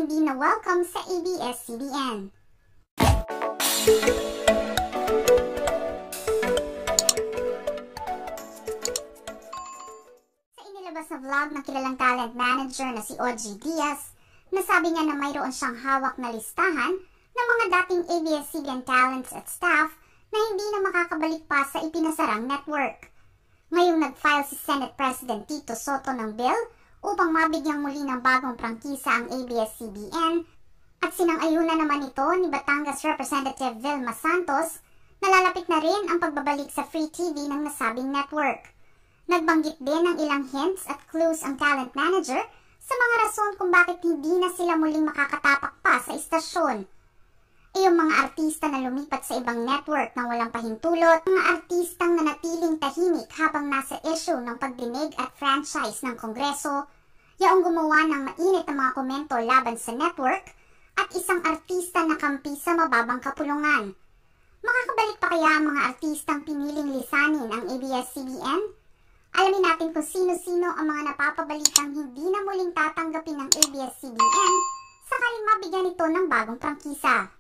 hindi na welcome sa ABS-CBN. Sa inilabas na vlog ng kilalang talent manager na si OG Diaz, nasabi niya na mayroon siyang hawak na listahan ng mga dating ABS-CBN talents at staff na hindi na makakabalik pa sa ipinasarang network. Ngayong nag-file si Senate President Tito Soto ng bill upang mabigyang muli ng bagong prangkisa ang ABS-CBN at sinang-ayunan naman ito ni Batangas Representative Vilma Santos na lalapit na rin ang pagbabalik sa free TV ng nasabing network. Nagbanggit din ng ilang hints at clues ang talent manager sa mga rason kung bakit hindi na sila muling makakatapak pa sa istasyon. Yung mga artista na lumipat sa ibang network nang walang pahintulot, mga artistang nanatiling tahimik habang nasa issue ng pagdinig at franchise ng Kongreso, yaong gumawa ng mainit na mga komento laban sa network, at isang artista na kampi sa mababang kapulungan. Makakabalik pa kaya ang mga artistang piniling lisanin ang ABS-CBN? Alamin natin kung sino-sino ang mga napapabalitang hindi na muling tatanggapin ng ABS-CBN sakaling mabigyan ito ng bagong prangkisa.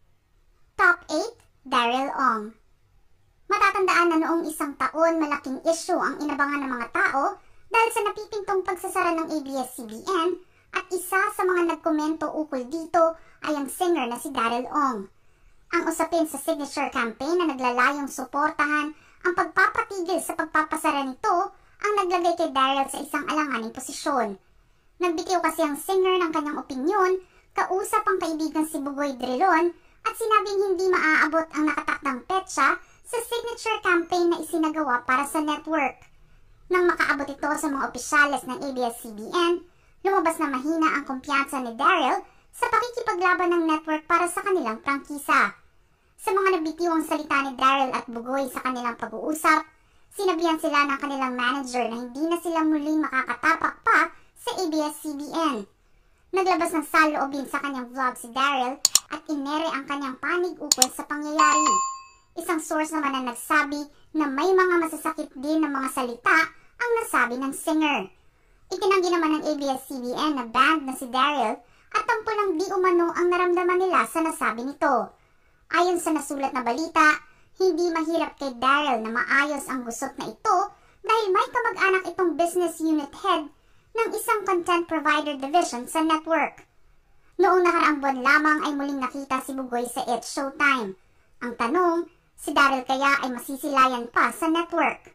Top 8, Daryl Ong. Matatandaan na noong isang taon malaking issue ang inabangan ng mga tao dahil sa napipintong pagsasara ng ABS-CBN at isa sa mga nagkomento ukol dito ay ang singer na si Daryl Ong. Ang usapin sa signature campaign na naglalayong suportahan ang pagpapatigil sa pagpapasara nito ang naglagay kay Daryl sa isang alanganing posisyon. Nagbitiw kasi ang singer ng kanyang opinyon, kausap ang kaibigan si Bugoy Drilon at sinabing hindi maaabot ang nakatakdang petsa sa signature campaign na isinagawa para sa network. Nang makaabot ito sa mga opisyales ng ABS-CBN, lumabas na mahina ang kumpiyansa ni Daryl sa pakikipaglaban ng network para sa kanilang prangkisa. Sa mga nabitiwang salita ni Daryl at Bugoy sa kanilang pag-uusap, sinabihan sila ng kanilang manager na hindi na sila muling makakatapak pa sa ABS-CBN. Naglabas ng saloobin sa kanyang vlog si Daryl at inere ang kanyang panig ukol sa pangyayari. Isang source naman na nagsabi na may mga masasakit din na mga salita ang nasabi ng singer. Itinanggi naman ng ABS-CBN na banned na si Daryl at tampulang di umano ang naramdaman nila sa nasabi nito. Ayon sa nasulat na balita, hindi mahirap kay Daryl na maayos ang gusot na ito dahil may kamag-anak itong business unit head ng isang content provider division sa network. Noong nakaraang buwan lamang ay muling nakita si Bugoy sa It's Showtime. Ang tanong, si Daryl kaya ay masisilayan pa sa network?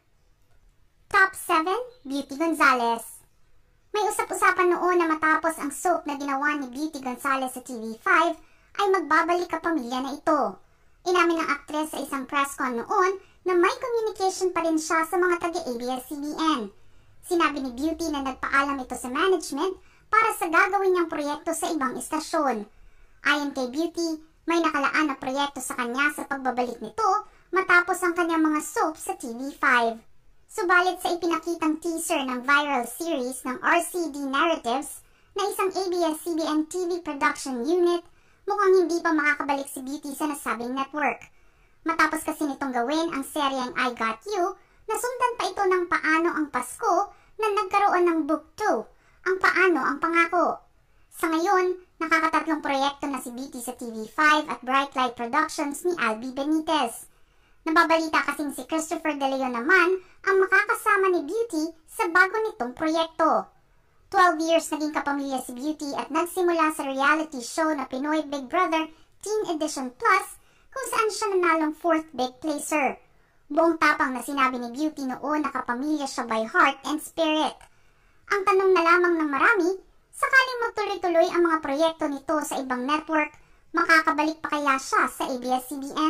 Top 7, Beauty Gonzalez. May usap-usapan noon na matapos ang soap na ginawa ni Beauty Gonzalez sa TV5 ay magbabalik ka pamilya na ito. Inamin ng aktres sa isang press con noon na may communication pa rin siya sa mga taga-ABS-CBN. Sinabi ni Beauty na nagpaalam ito sa management para sa gagawin niyang proyekto sa ibang istasyon. Ayon kay Beauty, may nakalaan na proyekto sa kanya sa pagbabalik nito matapos ang kanyang mga soap sa TV5. Subalit sa ipinakitang teaser ng viral series ng RCD Narratives na isang ABS-CBN TV production unit, mukhang hindi pa makakabalik si Beauty sa nasabing network. Matapos kasi nitong gawin ang seryeng I Got You, nasundan pa ito ng Paano ang Pasko na nagkaroon ng Book 2, ang Paano ang Pangako. Sa ngayon, nakakatatlong proyekto na si Beauty sa TV5 at Bright Light Productions ni Albi Benitez. Nababalita kasing si Christopher De Leon naman ang makakasama ni Beauty sa bago nitong proyekto. 12 years naging kapamilya si Beauty at nagsimula sa reality show na Pinoy Big Brother Teen Edition Plus kung saan siya nanalong 4th big placer. Buong tapang na sinabi ni Beauty noon na kapamilya siya by heart and spirit. Ang tanong na lamang ng marami, sakaling magtuloy-tuloy ang mga proyekto nito sa ibang network, makakabalik pa kaya siya sa ABS-CBN?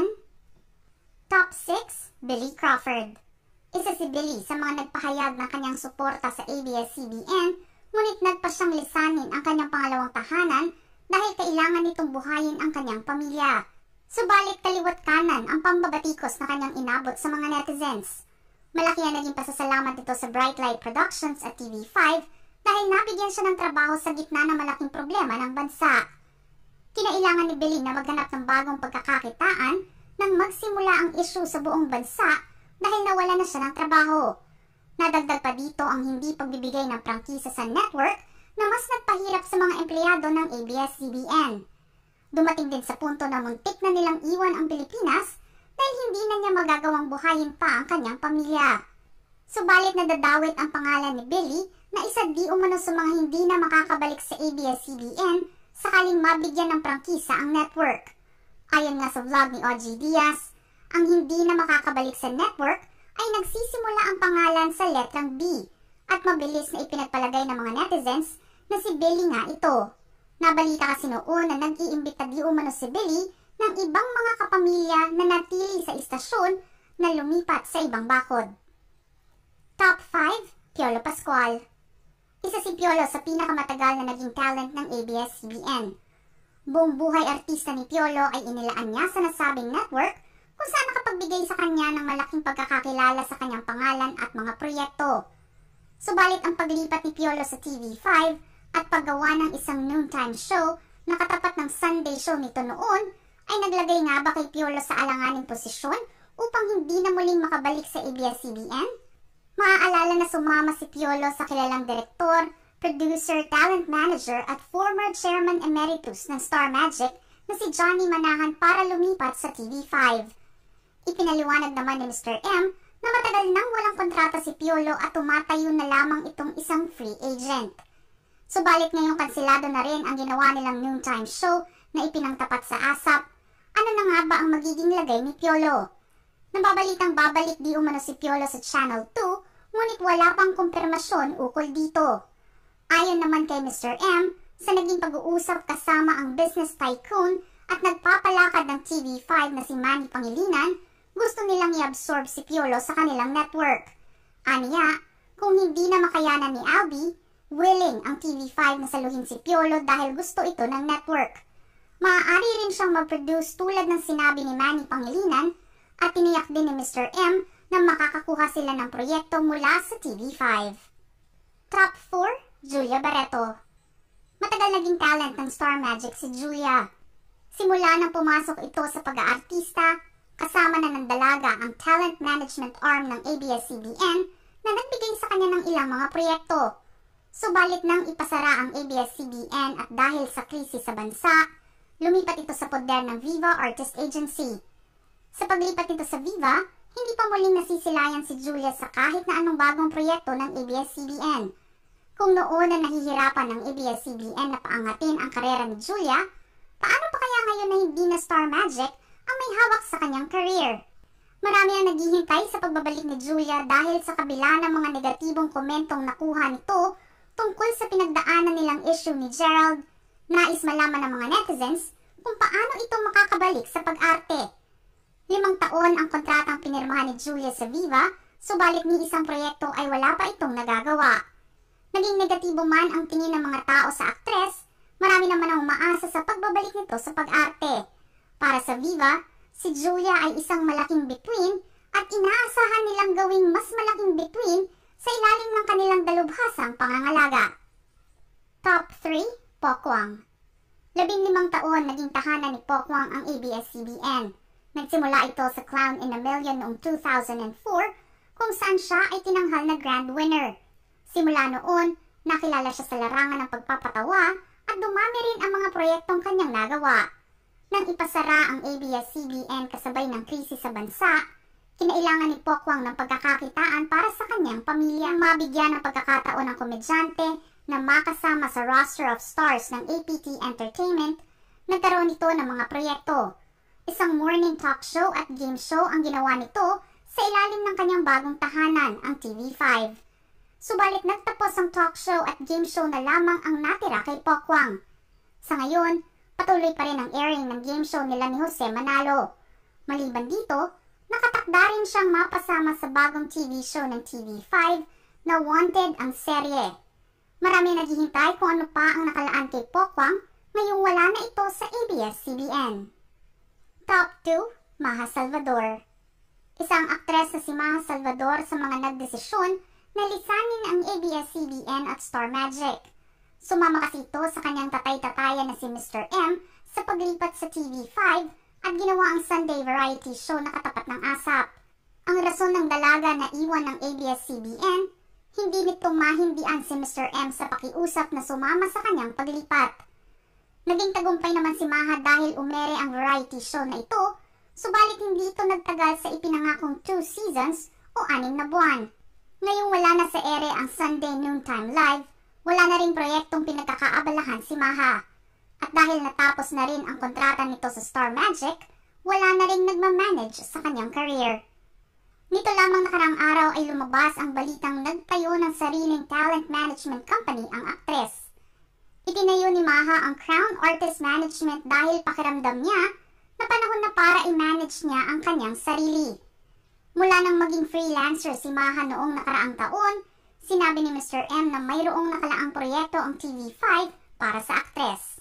Top 6, Billy Crawford. Isa si Billy sa mga nagpahayag ng kanyang suporta sa ABS-CBN, ngunit nagpa siyang lisanin ang kanyang pangalawang tahanan dahil kailangan nitong buhayin ang kanyang pamilya. Subalit kaliwat kanan ang pambabatikos na kanyang inabot sa mga netizens. Malaki ang naging pasasalamat nito sa Bright Light Productions at TV5 dahil nabigyan siya ng trabaho sa gitna ng malaking problema ng bansa. Kinailangan ni Billy na maghanap ng bagong pagkakakitaan nang magsimula ang issue sa buong bansa dahil nawala na siya ng trabaho. Nadagdag pa dito ang hindi pagbibigay ng prangkisa sa network na mas nagpahirap sa mga empleyado ng ABS-CBN. Dumating din sa punto na muntik na nilang iwan ang Pilipinas dahil hindi na niya magagawang buhayin pa ang kanyang pamilya. Subalit nadadawit ang pangalan ni Billy na isa di umano sa mga hindi na makakabalik sa ABS-CBN sakaling mabigyan ng prangkisa ang network. Ayon nga sa vlog ni OG Diaz, ang hindi na makakabalik sa network ay nagsisimula ang pangalan sa letrang B at mabilis na ipinagpalagay ng mga netizens na si Billy nga ito. Nabalita kasi noon na nag-iimbita di umano si Billy ng ibang mga kapamilya na natili sa istasyon na lumipat sa ibang bakod. Top 5, Piolo Pascual. Isa si Piolo sa pinakamatagal na naging talent ng ABS-CBN. Buong buhay artista ni Piolo ay inilaan niya sa nasabing network kung saan nakapagbigay sa kanya ng malaking pagkakakilala sa kanyang pangalan at mga proyekto. Subalit ang paglipat ni Piolo sa TV5 at paggawa ng isang noontime show na katapat ng Sunday show nito noon ay naglagay nga ba kay Piolo sa alanganing posisyon upang hindi na muling makabalik sa ABS-CBN? Maaalala na sumama si Piolo sa kilalang direktor, producer, talent manager at former chairman emeritus ng Star Magic na si Johnny Manahan para lumipat sa TV5. Ipinaliwanag naman ni Mr. M na matagal nang walang kontrata si Piolo at tumatayo na lamang itong isang free agent. Subalit ngayong kansilado na rin ang ginawa nilang noontime show na ipinangtapat sa ASAP, ano na nga ba ang magiging lagay ni Piolo? Nababalitang babalik di umano si Piolo sa Channel 2, ngunit wala pang kumpirmasyon ukol dito. Ayon naman kay Mr. M, sa naging pag-uusap kasama ang business tycoon at nagpapalakad ng TV5 na si Manny Pangilinan, gusto nilang i-absorb si Piolo sa kanilang network. Aniya, kung hindi na makayanan ni Albie, willing ang TV5 na saluhin si Piolo dahil gusto ito ng network. Maaari rin siyang mag-produce tulad ng sinabi ni Manny Pangilinan at tiniyak din ni Mr. M na makakakuha sila ng proyekto mula sa TV5. Top 4, Julia Barreto. Matagal naging talent ng Star Magic si Julia. Simula nang pumasok ito sa pag-aartista, kasama na ng dalaga ang talent management arm ng ABS-CBN na nagbigay sa kanya ng ilang mga proyekto. Subalit nang ipasara ang ABS-CBN at dahil sa krisis sa bansa, lumipat ito sa poder ng Viva Artist Agency. Sa paglipat nito sa Viva, hindi pa muling nasisilayan si Julia sa kahit na anong bagong proyekto ng ABS-CBN. Kung noon na nahihirapan ng ABS-CBN na paangatin ang karera ni Julia, paano pa kaya ngayon na hindi na Star Magic ang may hawak sa kanyang career? Marami ang naghihintay sa pagbabalik ni Julia dahil sa kabila ng mga negatibong komentong nakuha nito tungkol sa pinagdaanan nilang issue ni Gerald, nais malaman ng mga netizens kung paano ito makakabalik sa pag-arte. 5 taon ang kontratang pinirmahan ni Julia sa Viva, subalit ni isang proyekto ay wala pa itong nagagawa. Naging negatibo man ang tingin ng mga tao sa aktres, marami naman ang umaasa sa pagbabalik nito sa pag-arte. Para sa Viva, si Julia ay isang malaking bituin at inaasahan nilang gawing mas malaking bituin sa ilalim ng kanilang dalubhasang pangangalaga. Top 3, Pokwang. 15 taon naging tahanan ni Pokwang ang ABS-CBN. Nagsimula ito sa Clown in a Million noong 2004 kung saan siya ay tinanghal na grand winner. Simula noon, nakilala siya sa larangan ng pagpapatawa at dumami rin ang mga proyektong kanyang nagawa. Nang ipasara ang ABS-CBN kasabay ng krisis sa bansa, kinailangan ni Pokwang ng pagkakakitaan para sa kanyang pamilya. Mabigyan ng pagkakataon ng komedyante na makasama sa roster of stars ng APT Entertainment, nagkaroon ito ng mga proyekto. Isang morning talk show at game show ang ginawa nito sa ilalim ng kanyang bagong tahanan, ang TV5. Subalit nagtapos ang talk show at game show na lamang ang natira kay Pokwang. Sa ngayon, patuloy pa rin ang airing ng game show nila ni Jose Manalo. Maliban dito, nakatakda rin siyang mapasama sa bagong TV show ng TV5 na Wanted ang serye. Marami naghihintay kung ano pa ang nakalaan kay Pokwang ngayong wala na ito sa ABS-CBN. Top 2, Maha Salvador. Isang aktres na si Maha Salvador sa mga nagdesisyon na lisanin ang ABS-CBN at Star Magic. Sumama kasi ito sa kanyang tatay-tatayan na si Mr. M sa paglipat sa TV5 at ginawa ang Sunday variety show na katapat ng ASAP. Ang rason ng dalaga na iwan ng ABS-CBN, hindi nito mahindian si Mr. M sa pakiusap na sumama sa kanyang paglipat. Naging tagumpay naman si Maha dahil umere ang variety show na ito, subalit hindi ito nagtagal sa ipinangakong 2 seasons o 6 na buwan. Ngayong wala na sa ere ang Sunday Noontime Live, wala na ring proyektong pinagkakaabalahan si Maha. At dahil natapos na rin ang kontrata nito sa Star Magic, wala na ring nagmamanage sa kanyang career. Nito lamang nakarang araw ay lumabas ang balitang nagtayo ng sariling talent management company ang aktres. Itinayo ni Maha ang Crown Artist Management dahil pakiramdam niya na panahon na para i-manage niya ang kanyang sarili. Mula nang maging freelancer si Maha noong nakaraang taon, sinabi ni Mr. M na mayroong nakalaang proyekto ang TV5 para sa aktres.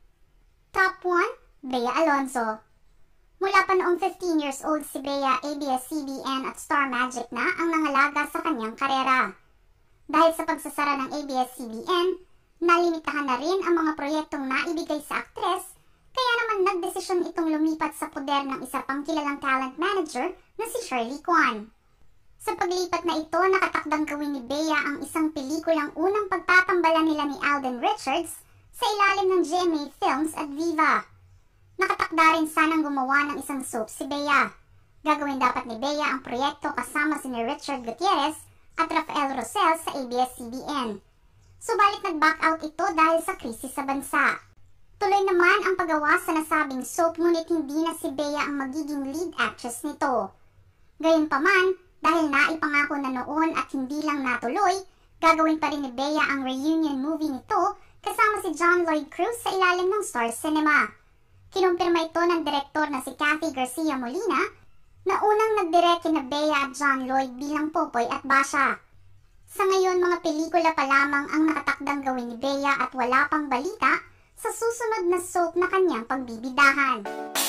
Top 1, Bea Alonzo. Mula pa noong 15 years old si Bea, ABS-CBN at Star Magic na ang nangalaga sa kanyang karera. Dahil sa pagsasara ng ABS-CBN, nalimitahan na rin ang mga proyektong naibigay sa aktres, kaya naman nagdesisyon itong lumipat sa poder ng isa pang kilalang talent manager na si Shirley Kwan. Sa paglipat na ito, nakatakdang gawin ni Bea ang isang pelikulang unang pagtatambalan nila ni Alden Richards sa ilalim ng GMA Films at Viva. Nakatakda rin sanang gumawa ng isang soap si Bea. Gagawin dapat ni Bea ang proyekto kasama si Richard Gutierrez at Rafael Rosel sa ABS-CBN. Subalit nag-back out ito dahil sa krisis sa bansa. Tuloy naman ang paggawa sa nasabing soap ngunit hindi na si Bea ang magiging lead actress nito. Gayunpaman, dahil naipangako na noon at hindi lang natuloy, gagawin pa rin ni Bea ang reunion movie nito kasama si John Lloyd Cruz sa ilalim ng Star Cinema. Kinumpirma ito ng direktor na si Cathy Garcia Molina na unang nagdirect kina Bea at John Lloyd bilang Popoy at Basha. Sa ngayon, mga pelikula pa lamang ang nakatakdang gawin ni Bea at wala pang balita sa susunod na soap na kanyang pagbibidahan.